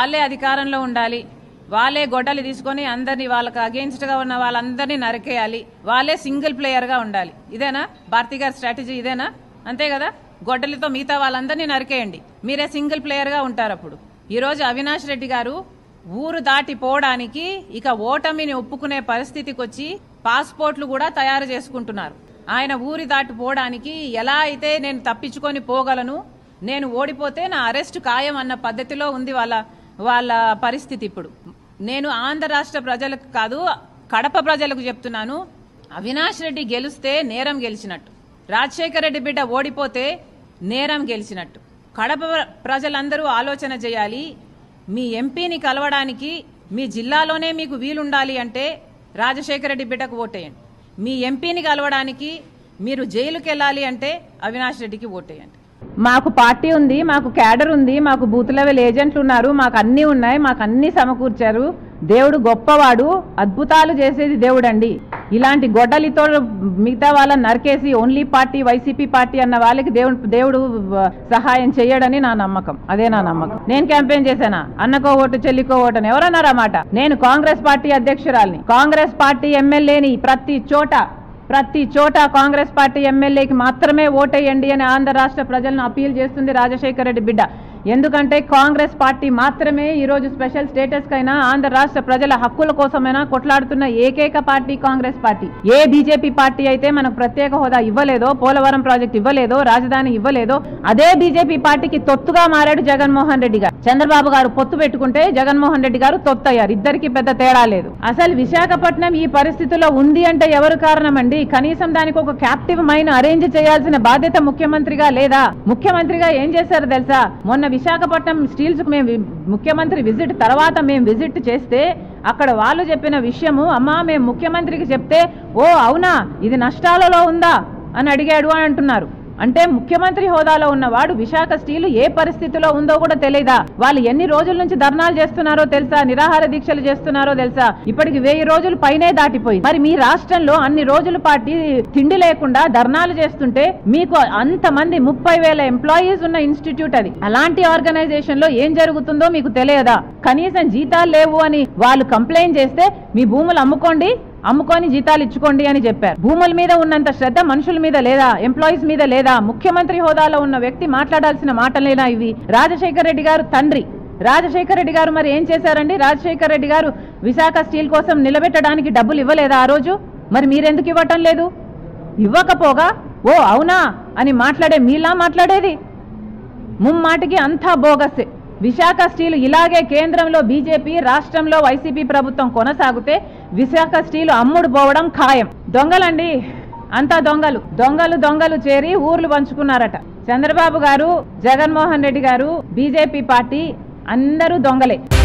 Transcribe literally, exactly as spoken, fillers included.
వాళ్ళే అధికారంలో ఉండాలి, వాళ్ళే గొడ్డలి తీసుకొని అందరినీ వాళ్ళకి అగెయిన్స్ట్ గా ఉన్న వాళ్ళందరినీ నరికేయాలి, వాళ్ళే సింగిల్ ప్లేయర్ గా ఉండాలి. ఇదేనా భారతి గారి స్ట్రాటజీ? ఇదేనా? అంతే కదా, గొడ్డలితో మిగతా వాళ్ళందరినీ నరికేయండి, మీరే సింగిల్ ప్లేయర్ గా ఉంటారు. అప్పుడు ఈ రోజు అవినాష్ రెడ్డి గారు ఊరు దాటిపోవడానికి ఇక ఓటమిని ఒప్పుకునే పరిస్థితికి వచ్చి పాస్పోర్ట్లు కూడా తయారు చేసుకుంటున్నారు. ఆయన ఊరి దాటిపోవడానికి ఎలా అయితే నేను తప్పించుకొని పోగలను, నేను ఓడిపోతే నా అరెస్ట్ ఖాయం అన్న పద్ధతిలో ఉంది వాళ్ళ వాళ్ళ పరిస్థితి. ఇప్పుడు నేను ఆంధ్ర రాష్ట్ర ప్రజలకు కాదు, కడప ప్రజలకు చెప్తున్నాను, అవినాష్ రెడ్డి గెలిస్తే నేరం గెలిచినట్టు, రాజశేఖర రెడ్డి బిడ్డ ఓడిపోతే నేరం గెలిచినట్టు. కడప ప్రజలందరూ ఆలోచన చేయాలి. మీ ఎంపీని కలవడానికి మీ జిల్లాలోనే మీకు వీలుండాలి అంటే రాజశేఖర రెడ్డి బిడ్డకు ఓటేయండి. మీ ఎంపీని కలవడానికి మీరు జైలుకి వెళ్ళాలి అంటే అవినాష్ రెడ్డికి ఓటేయండి. మాకు పార్టీ ఉంది, మాకు క్యాడర్ ఉంది, మాకు బూత్ లెవెల్ ఏజెంట్లు ఉన్నారు, మాకు అన్నీ ఉన్నాయి, మాకు అన్నీ సమకూర్చారు. దేవుడు గొప్పవాడు, అద్భుతాలు చేసేది దేవుడు అండి. ఇలాంటి గొడ్డలితో మిగతా వాళ్ళని నరికేసి ఓన్లీ పార్టీ వైసీపీ పార్టీ అన్న వాళ్ళకి దేవుడు దేవుడు సహాయం చేయడని నా నమ్మకం. అదే నా నమ్మకం. నేను క్యాంపెయిన్ చేశానా? అన్నకో ఓటు చెల్లికో ఓటు అని ఎవరన్నారన్నమాట. నేను కాంగ్రెస్ పార్టీ అధ్యక్షురాలిని, కాంగ్రెస్ పార్టీ ఎమ్మెల్యేని. ప్రతి చోట ప్రతి చోట కాంగ్రెస్ పార్టీ ఎమ్మెల్యేకి మాత్రమే ఓటేయండి అని ఆంధ్ర రాష్ట్ర ప్రజలను అపీల్ చేస్తుంది రాజశేఖర రెడ్డి బిడ్డ. ఎందుకంటే కాంగ్రెస్ పార్టీ మాత్రమే ఈరోజు స్పెషల్ స్టేటస్ కైనా ఆంధ్ర రాష్ట్ర ప్రజల హక్కుల కోసమైనా కొట్లాడుతున్న ఏకైక పార్టీ కాంగ్రెస్ పార్టీ. ఏ బీజేపీ పార్టీ అయితే మనకు ప్రత్యేక హోదా ఇవ్వలేదో, పోలవరం ప్రాజెక్ట్ ఇవ్వలేదో, రాజధాని ఇవ్వలేదో, అదే బీజేపీ పార్టీకి తొత్తుగా మారాడు జగన్మోహన్ రెడ్డి గారు. చంద్రబాబు గారు పొత్తు పెట్టుకుంటే జగన్మోహన్ రెడ్డి గారు తొత్తయ్యారు. ఇద్దరికి పెద్ద తేడా లేదు. అసలు విశాఖపట్నం ఈ పరిస్థితిలో ఉంది అంటే ఎవరు కారణం అండి? కనీసం దానికి ఒక క్యాప్టివ్ మైన్ అరేంజ్ చేయాల్సిన బాధ్యత ముఖ్యమంత్రిగా లేదా? ముఖ్యమంత్రిగా ఏం చేశారు తెలుసా? మొన్న విశాఖపట్నం స్టీల్స్ కు మేము ముఖ్యమంత్రి విజిట్ తర్వాత మేము విజిట్ చేస్తే అక్కడ వాళ్ళు చెప్పిన విషయము, అమ్మా మేము ముఖ్యమంత్రికి చెప్తే ఓ అవునా ఇది నష్టాలలో ఉందా అని అడిగాడు అని అంటున్నారు. అంటే ముఖ్యమంత్రి హోదాలో ఉన్నవాడు విశాఖ స్టీలు ఏ పరిస్థితిలో ఉందో కూడా తెలియదా? వాళ్ళు ఎన్ని రోజుల నుంచి ధర్నాలు చేస్తున్నారో తెలుసా? నిరాహార దీక్షలు చేస్తున్నారో తెలుసా? ఇప్పటికి వెయ్యి రోజులు పైనే దాటిపోయింది. మరి మీ రాష్ట్రంలో అన్ని రోజుల పాటు తిండి లేకుండా ధర్నాలు చేస్తుంటే మీకు అంతమంది ముప్పై వేల ఎంప్లాయీస్ ఉన్న ఇన్స్టిట్యూట్ అది. అలాంటి ఆర్గనైజేషన్ లో ఏం జరుగుతుందో మీకు తెలియదా? కనీసం జీతాలు లేవు అని వాళ్ళు కంప్లైంట్ చేస్తే మీ భూములు అమ్ముకోండి, అమ్ముకొని జీతాలు ఇచ్చుకోండి అని చెప్పారు. భూముల మీద ఉన్నంత శ్రద్ధ మనుషుల మీద లేదా? ఎంప్లాయీస్ మీద లేదా? ముఖ్యమంత్రి హోదాలో ఉన్న వ్యక్తి మాట్లాడాల్సిన మాటలేనా ఇవి? రాజశేఖర రెడ్డి గారు తండ్రి రాజశేఖర రెడ్డి గారు మరి ఏం చేశారండి? రాజశేఖర రెడ్డి గారు విశాఖ స్టీల్ కోసం నిలబెట్టడానికి డబ్బులు ఇవ్వలేదా ఆ రోజు? మరి మీరెందుకు ఇవ్వటం లేదు? ఇవ్వకపోగా ఓ అవునా అని మాట్లాడే మీలా మాట్లాడేది ముమ్మాటికి అంతా బోగస్సే. విశాఖ స్టీలు ఇలాగే కేంద్రంలో బీజేపీ, రాష్ట్రంలో వైసీపీ ప్రభుత్వం కొనసాగితే విశాఖ స్టీలు అమ్ముడు పోవడం ఖాయం. దొంగలండి, అంతా దొంగలు. దొంగలు దొంగలు చేరి ఊర్లు పంచుకున్నారట. చంద్రబాబు గారు, జగన్మోహన్ రెడ్డి గారు, బీజేపీ పార్టీ అందరూ దొంగలే.